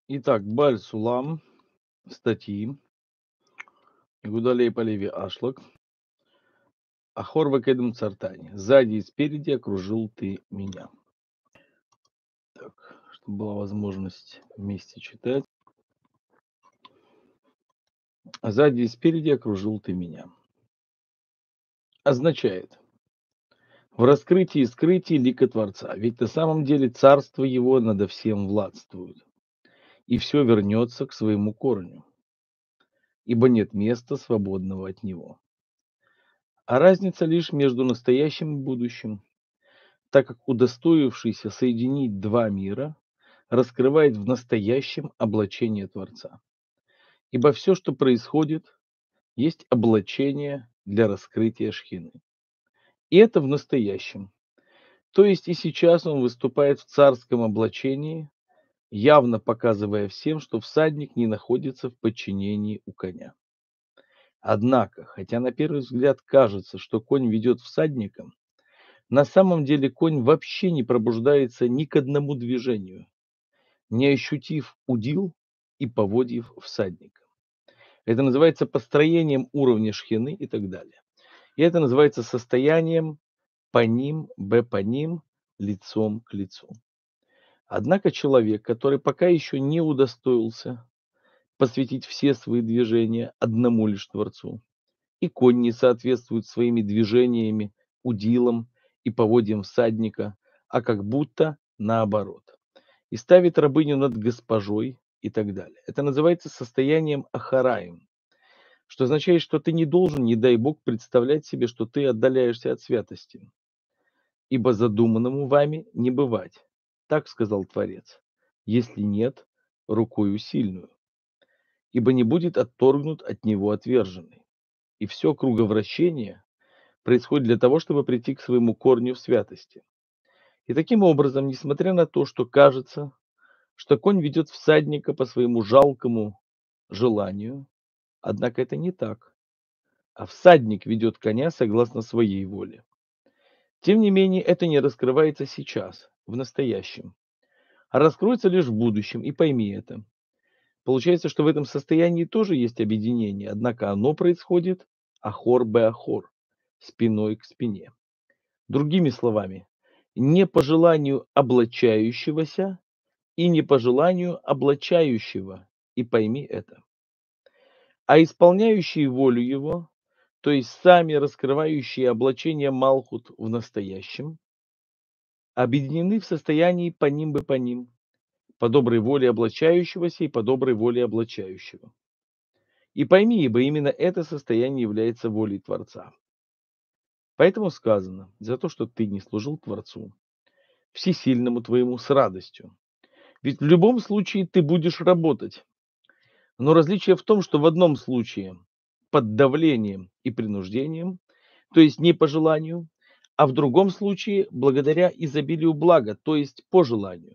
Итак, Баль-Сулам, статьи, Гудалей Полеви Ашлак, Ахор Вакедем Цартани. Сзади и спереди окружил ты меня. Так, чтобы была возможность вместе читать. Сзади и спереди окружил ты меня. Означает в раскрытии и скрытии лика Творца. Ведь на самом деле царство его надо всем владствует. И все вернется к своему корню, ибо нет места свободного от него. А разница лишь между настоящим и будущим, так как удостоившийся соединить два мира раскрывает в настоящем облачение Творца. Ибо все, что происходит, есть облачение для раскрытия Шхины. И это в настоящем. То есть и сейчас он выступает в царском облачении, явно показывая всем, что всадник не находится в подчинении у коня. Однако, хотя на первый взгляд кажется, что конь ведет всадника, на самом деле конь вообще не пробуждается ни к одному движению, не ощутив удил и поводьев всадника. Это называется построением уровня шхины и так далее. И это называется состоянием по ним, б по ним, лицом к лицу. Однако человек, который пока еще не удостоился посвятить все свои движения одному лишь Творцу, и конь не соответствует своими движениями удилам и поводьям всадника, а как будто наоборот. И ставит рабыню над госпожой и так далее. Это называется состоянием ахараем, что означает, что ты не должен, не дай Бог, представлять себе, что ты отдаляешься от святости. Ибо задуманному вами не бывать. Так сказал Творец. Если нет, рукою сильную. Ибо не будет отторгнут от него отверженный. И все круговращение происходит для того, чтобы прийти к своему корню в святости. И таким образом, несмотря на то, что кажется, что конь ведет всадника по своему жалкому желанию, однако это не так, а всадник ведет коня согласно своей воле. Тем не менее, это не раскрывается сейчас, в настоящем, а раскроется лишь в будущем, и пойми это. Получается, что в этом состоянии тоже есть объединение, однако оно происходит ахор бе ахор, спиной к спине. Другими словами, не по желанию облачающегося и не по желанию облачающего, и пойми это, а исполняющие волю его, то есть сами раскрывающие облачение Малхут в настоящем, объединены в состоянии по ним бы по ним, по доброй воле облачающегося и по доброй воле облачающего. И пойми, ибо именно это состояние является волей Творца. Поэтому сказано, за то, что ты не служил Творцу, всесильному твоему с радостью. Ведь в любом случае ты будешь работать. Но различие в том, что в одном случае под давлением и принуждением, то есть не по желанию, а в другом случае благодаря изобилию блага, то есть по желанию.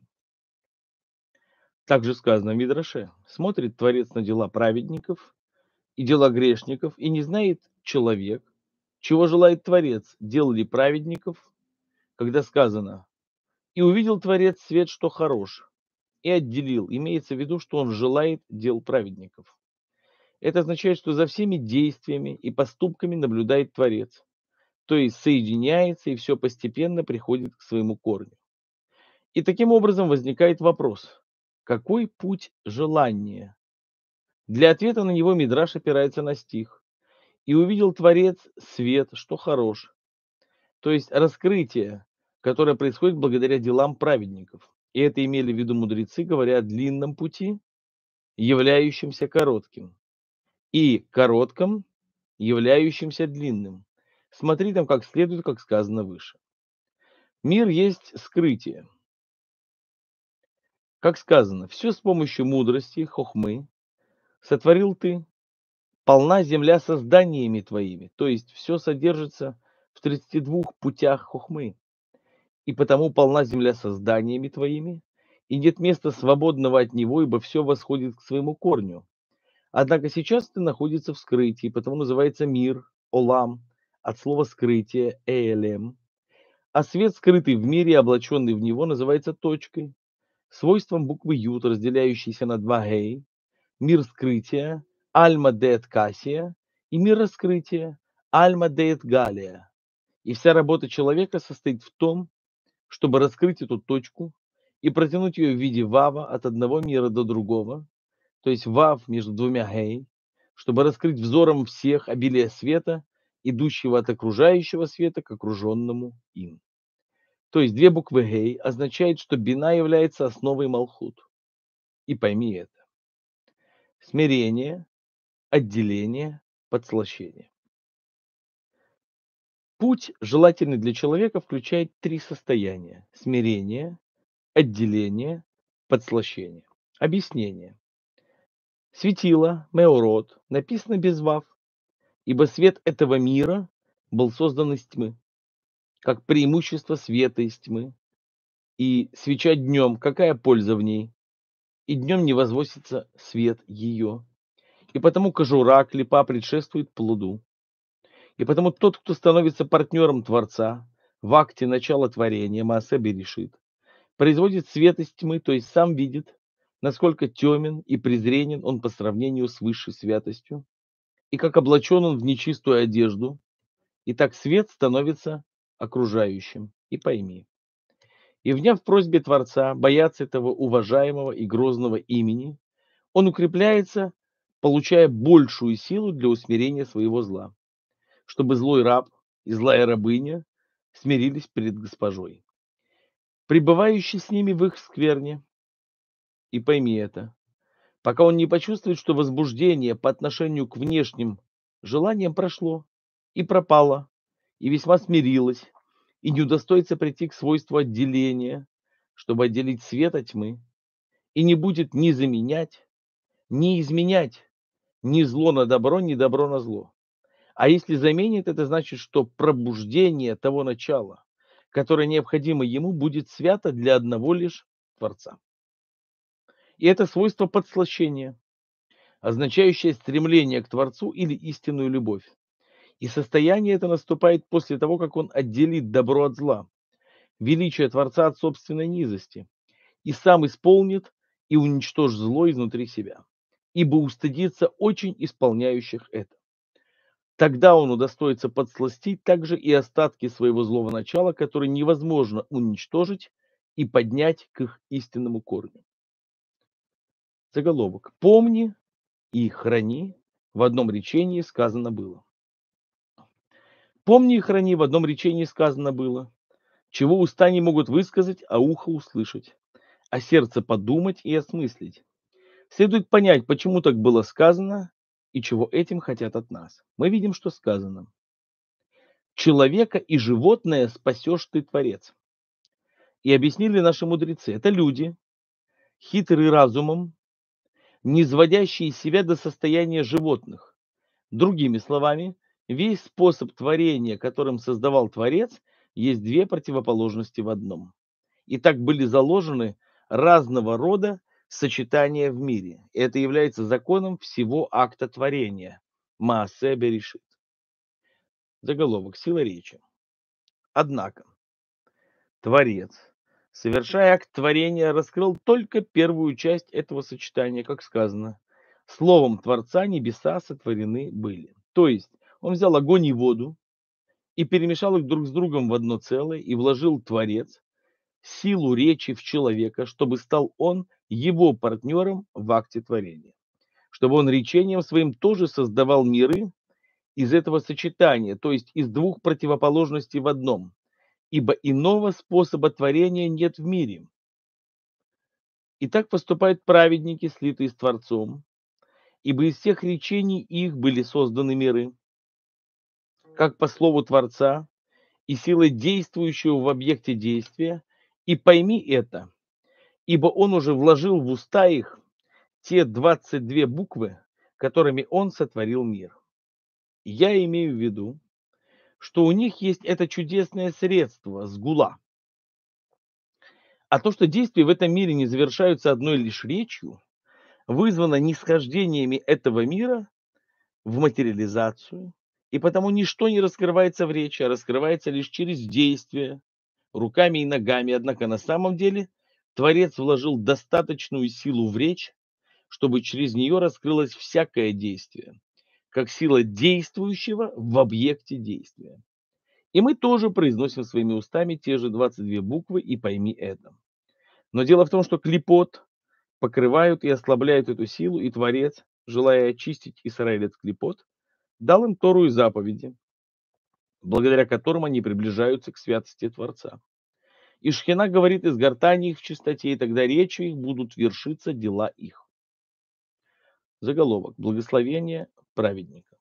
Также сказано в Мидраше: смотрит Творец на дела праведников и дела грешников, и не знает человек, чего желает Творец, дел ли праведников, когда сказано: и увидел Творец свет, что хорош, и отделил. Имеется в виду, что он желает дел праведников. Это означает, что за всеми действиями и поступками наблюдает Творец, то есть соединяется и все постепенно приходит к своему корню. И таким образом возникает вопрос: какой путь желания? Для ответа на него Мидраш опирается на стих: «И увидел Творец свет, что хорош», то есть раскрытие, которое происходит благодаря делам праведников. И это имели в виду мудрецы, говоря о длинном пути, являющемся коротким, и коротком, являющемся длинным. Смотри там как следует, как сказано выше. Мир есть скрытие. Как сказано, все с помощью мудрости, хохмы, сотворил ты, полна земля созданиями твоими, то есть все содержится в 32 путях хохмы, и потому полна земля созданиями твоими, и нет места свободного от него, ибо все восходит к своему корню. Однако сейчас ты находится в скрытии, потому называется мир, олам, от слова скрытие, элем, а свет, скрытый в мире, облаченный в него, называется точкой. Свойством буквы Ют, разделяющейся на два гей, мир скрытия, альма деет кассия, и мир раскрытия, альма деет галия. И вся работа человека состоит в том, чтобы раскрыть эту точку и протянуть ее в виде вава от одного мира до другого, то есть вав между двумя гей, чтобы раскрыть взором всех обилие света, идущего от окружающего света к окруженному им. То есть две буквы гей означает, что бина является основой Малхут. И пойми это. Смирение, отделение, подслащение. Путь, желательный для человека, включает три состояния. Смирение, отделение, подслащение. Объяснение. Светило, меорот, написано без вав, ибо свет этого мира был создан из тьмы, как преимущество света из тьмы. И свеча днем, какая польза в ней? И днем не возвысится свет ее. И потому кожура, клепа предшествует плоду. И потому тот, кто становится партнером Творца в акте начала творения, Маасе Берешит, производит свет из тьмы, то есть сам видит, насколько темен и презренен он по сравнению с высшей святостью, и как облачен он в нечистую одежду, и так свет становится окружающим. И пойми. И вняв просьбе Творца бояться этого уважаемого и грозного имени, он укрепляется, получая большую силу для усмирения своего зла, чтобы злой раб и злая рабыня смирились перед госпожой, пребывающей с ними в их скверне. И пойми это, пока он не почувствует, что возбуждение по отношению к внешним желаниям прошло и пропало, и весьма смирилось, и не удостоится прийти к свойству отделения, чтобы отделить свет от тьмы, и не будет ни заменять, ни изменять ни зло на добро, ни добро на зло. А если заменит, это значит, что пробуждение того начала, которое необходимо ему, будет свято для одного лишь Творца. И это свойство подслащения, означающее стремление к Творцу или истинную любовь. И состояние это наступает после того, как он отделит добро от зла, величие Творца от собственной низости, и сам исполнит и уничтожит зло изнутри себя, ибо устыдится очень исполняющих это. Тогда он удостоится подсластить также и остатки своего злого начала, которые невозможно уничтожить и поднять к их истинному корню. Заголовок. Помни и храни, в одном речении сказано было. Помни и храни, в одном речении сказано было, чего уста не могут высказать, а ухо услышать, а сердце подумать и осмыслить. Следует понять, почему так было сказано и чего этим хотят от нас. Мы видим, что сказано. Человека и животное спасешь ты, Творец. И объяснили наши мудрецы. Это люди, хитрые разумом, не сводящие себя до состояния животных. Другими словами, весь способ творения, которым создавал Творец, есть две противоположности в одном. И так были заложены разного рода сочетания в мире. Это является законом всего акта творения. Маасе Берешит. Заголовок. Сила речи. Однако, Творец, совершая акт творения, раскрыл только первую часть этого сочетания, как сказано. Словом Творца небеса сотворены были. То есть он взял огонь и воду и перемешал их друг с другом в одно целое и вложил Творец силу речи в человека, чтобы стал он его партнером в акте творения. Чтобы он речением своим тоже создавал миры из этого сочетания, то есть из двух противоположностей в одном. Ибо иного способа творения нет в мире. И так поступают праведники, слитые с Творцом, ибо из всех речений их были созданы миры, как по слову Творца и силой действующего в объекте действия, и пойми это, ибо он уже вложил в уста их те 22 буквы, которыми он сотворил мир. Я имею в виду, что у них есть это чудесное средство, сгула. А то, что действия в этом мире не завершаются одной лишь речью, вызвано нисхождениями этого мира в материализацию, и потому ничто не раскрывается в речи, а раскрывается лишь через действие, руками и ногами. Однако на самом деле Творец вложил достаточную силу в речь, чтобы через нее раскрылось всякое действие, как сила действующего в объекте действия. И мы тоже произносим своими устами те же 22 буквы, и пойми это. Но дело в том, что клипот покрывают и ослабляют эту силу, и Творец, желая очистить Исраиль от клипот, дал им Тору и заповеди, благодаря которым они приближаются к святости Творца. И Шхина говорит из гортани их в чистоте, и тогда речью их будут вершиться дела их. Заголовок. Благословение праведника.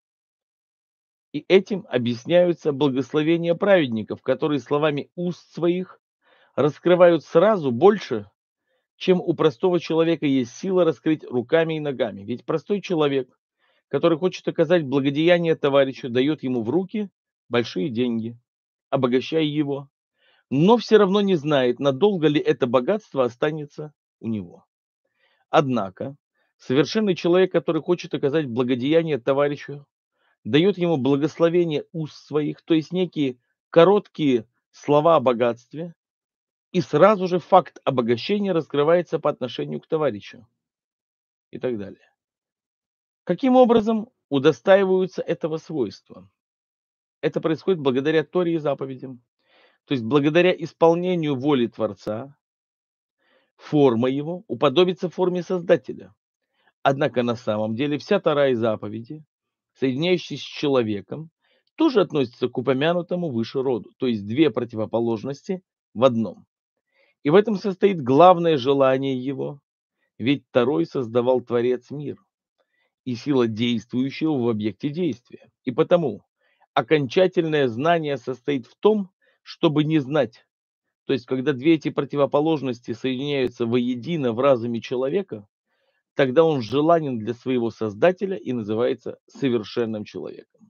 И этим объясняются благословения праведников, которые словами уст своих раскрывают сразу больше, чем у простого человека есть сила раскрыть руками и ногами. Ведь простой человек, который хочет оказать благодеяние товарищу, дает ему в руки большие деньги, обогащая его, но все равно не знает, надолго ли это богатство останется у него. Однако, совершенный человек, который хочет оказать благодеяние товарищу, дает ему благословение уст своих, то есть некие короткие слова о богатстве, и сразу же факт обогащения раскрывается по отношению к товарищу и так далее. Каким образом удостаиваются этого свойства? Это происходит благодаря Торе и заповедям. То есть благодаря исполнению воли Творца, форма его уподобится форме Создателя. Однако на самом деле вся Тора и заповеди, соединяющиеся с человеком, тоже относятся к упомянутому выше роду, то есть две противоположности в одном. И в этом состоит главное желание его, ведь Торой создавал Творец мир и сила действующего в объекте действия. И потому окончательное знание состоит в том, чтобы не знать. То есть, когда две эти противоположности соединяются воедино в разуме человека, тогда он желанен для своего Создателя и называется совершенным человеком.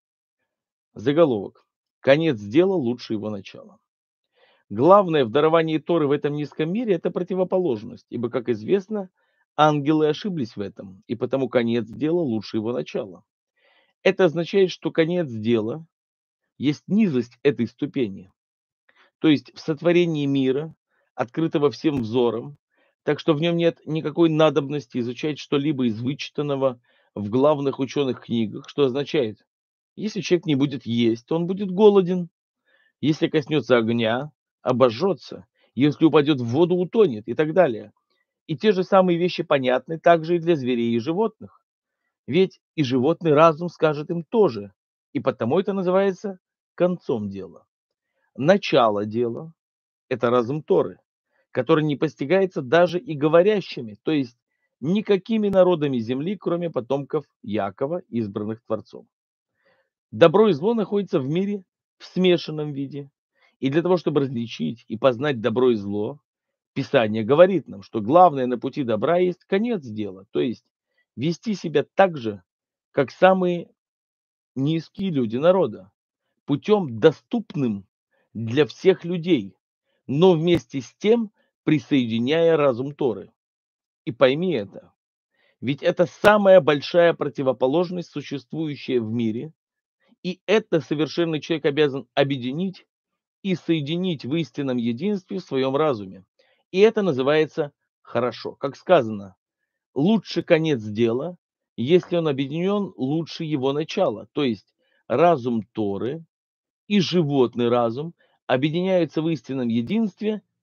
Заголовок. Конец дела лучше его начала. Главное в даровании Торы в этом низком мире – это противоположность, ибо, как известно, ангелы ошиблись в этом, и потому конец дела лучше его начала. Это означает, что конец дела есть низость этой ступени, то есть в сотворении мира, открытого всем взором, так что в нем нет никакой надобности изучать что-либо из вычитанного в главных ученых книгах, что означает, если человек не будет есть, то он будет голоден, если коснется огня, обожжется, если упадет в воду, утонет и так далее. И те же самые вещи понятны также и для зверей и животных. Ведь и животный разум скажет им тоже, и потому это называется концом дела. Начало дела – это разум Торы, который не постигается даже и говорящими, то есть никакими народами земли, кроме потомков Якова, избранных Творцом. Добро и зло находятся в мире в смешанном виде. И для того, чтобы различить и познать добро и зло, Писание говорит нам, что главное на пути добра есть конец дела, то есть вести себя так же, как самые низкие люди народа, путем доступным для всех людей, но вместе с тем присоединяя разум Торы. И пойми это, ведь это самая большая противоположность, существующая в мире, и это совершенный человек обязан объединить и соединить в истинном единстве в своем разуме. И это называется хорошо. Как сказано, лучше конец дела, если он объединен, лучше его начало. То есть разум Торы и животный разум объединяются в истинном единстве